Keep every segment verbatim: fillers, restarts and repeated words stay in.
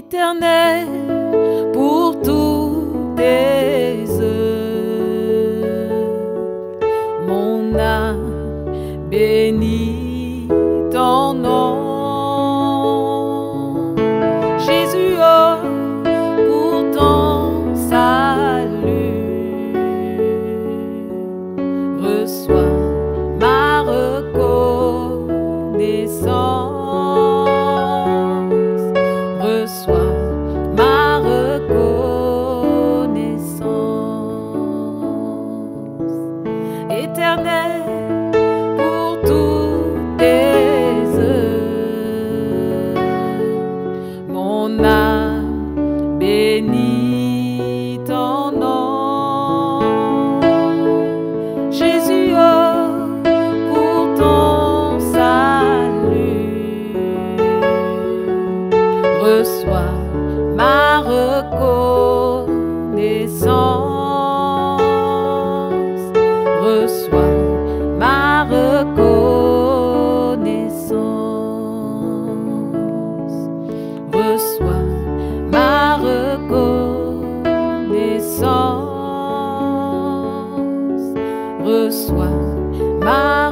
Éternel, pour toutes tes œuvres, mon âme bénit ton nom. Jésus, oh, pour ton salut, reçois ma reconnaissance. Reçois ma reconnaissance. Éternel, pour toutes tes œuvres, mon âme bénit ton nom. Jésus, oh, pour ton salut, reçois ma reconnaissance. Reçois ma reconnaissance. Reçois ma reconnaissance. Reçois ma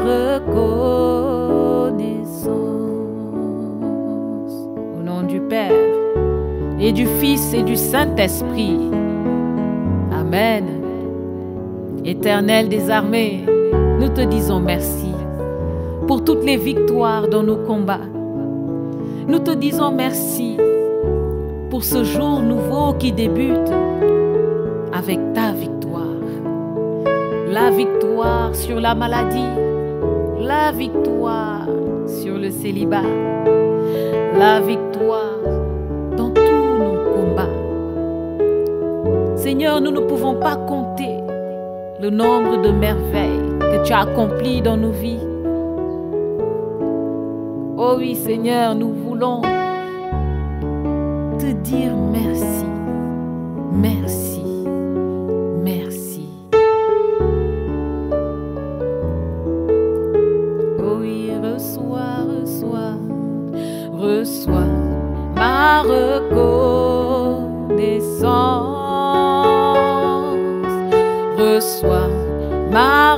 reconnaissance. Au nom du Père et du Fils et du Saint-Esprit. Amen. Éternel des armées, nous te disons merci pour toutes les victoires dans nos combats. Nous te disons merci pour ce jour nouveau qui débute avec ta victoire. La victoire sur la maladie, la victoire sur le célibat, la victoire dans tous nos combats. Seigneur, nous ne pouvons pas compter le nombre de merveilles que tu as accomplies dans nos vies. Oh oui, Seigneur, nous voulons te dire merci, merci, merci. Oh oui, reçois, reçois, reçois ma reconnaissance. Reçois ma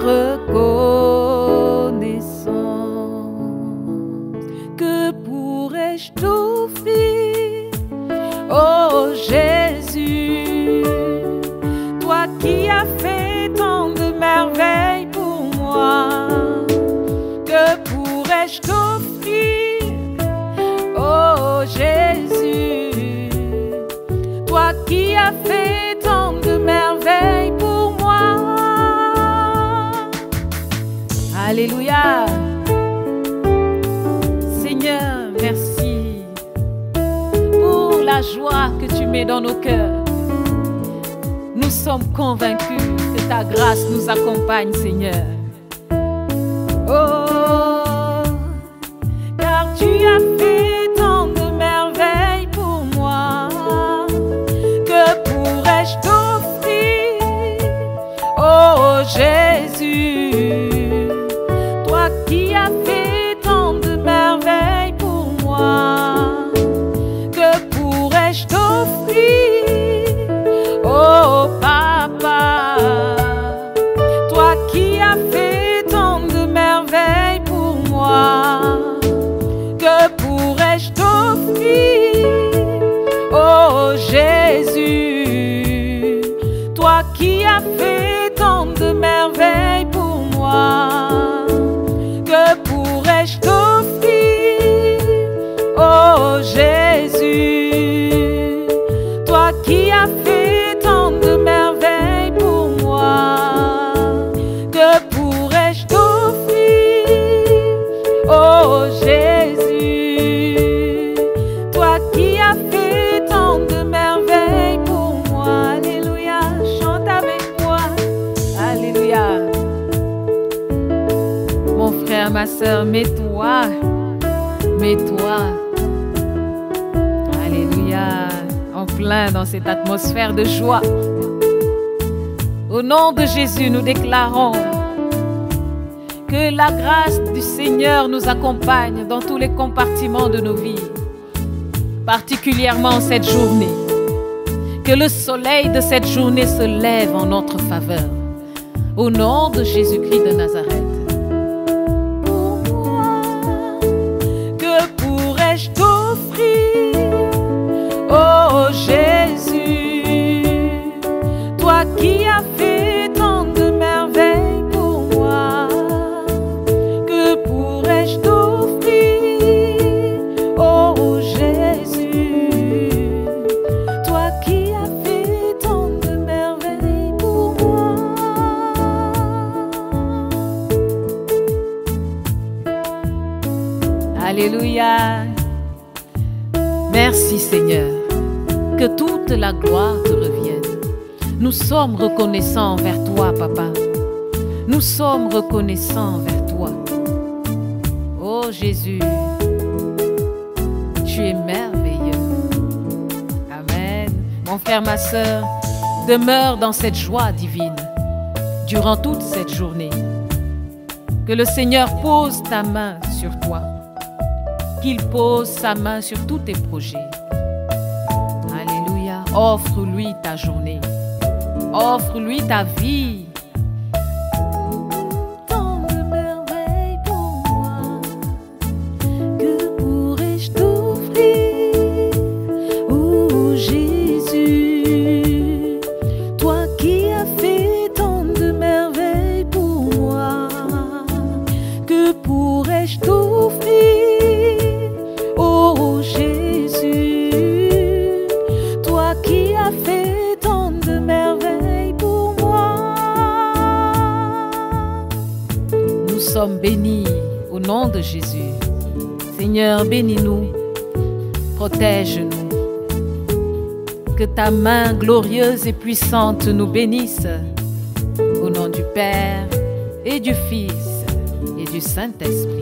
reconnaissance. Que pourrais-je t'offrir, oh Jésus, toi qui as fait tant de merveilles pour moi? Que pourrais-je t'offrir, oh Jésus, toi qui as fait tant de merveilles pour moi? Alléluia. Seigneur, merci pour la joie que tu mets dans nos cœurs. Nous sommes convaincus que ta grâce nous accompagne, Seigneur. Oh, car tu as fait tant de merveilles pour moi. Que pourrais-je t'offrir, oh Jésus, toi qui as fait tant de merveilles pour moi? Que pourrais-je t'offrir, oh Papa, toi qui as fait tant de merveilles pour moi? Que pourrais-je t'offrir, oh Jésus, toi qui as fait tant de merveilles pour moi? Que pourrais-je t'offrir, oh Jésus, toi qui as fait tant de merveilles pour moi? Que pourrais-je t'offrir, oh Jésus, toi qui as fait tant de merveilles pour moi? Alléluia, chante avec moi. Alléluia. Mon frère, ma soeur, mets-toi, mets-toi. Alléluia, en plein dans cette atmosphère de joie. Au nom de Jésus, nous déclarons que la grâce du Seigneur nous accompagne dans tous les compartiments de nos vies. particulièrement cette journée. Que le soleil de cette journée se lève en notre faveur. Au nom de Jésus-Christ de Nazareth. Pour moi, que pourrais-je t'offrir, oh Jésus, toi qui as fait tant de merveilles pour moi. Que pourrais-je t'offrir, oh Jésus, toi qui as fait tant de merveilles pour moi. Alléluia. Merci Seigneur. Que toute la gloire te revienne. Nous sommes reconnaissants envers toi, Papa. Nous sommes reconnaissants envers toi. Oh Jésus, tu es merveilleux. Amen. Mon frère, ma sœur, demeure dans cette joie divine durant toute cette journée. Que le Seigneur pose ta main sur toi. Qu'il pose sa main sur tous tes projets. Alléluia. Offre-lui ta journée. Offre-lui ta vie. Tant de merveilles pour moi. Que pourrais-je t'offrir, oh Jésus, toi qui as fait tant de merveilles pour moi. Que pourrais-je t'offrir, oh Jésus, toi qui as fait tant de merveilles pour moi. Nous sommes bénis au nom de Jésus. Seigneur, bénis-nous, protège-nous. Que ta main glorieuse et puissante nous bénisse. Au nom du Père et du Fils et du Saint-Esprit.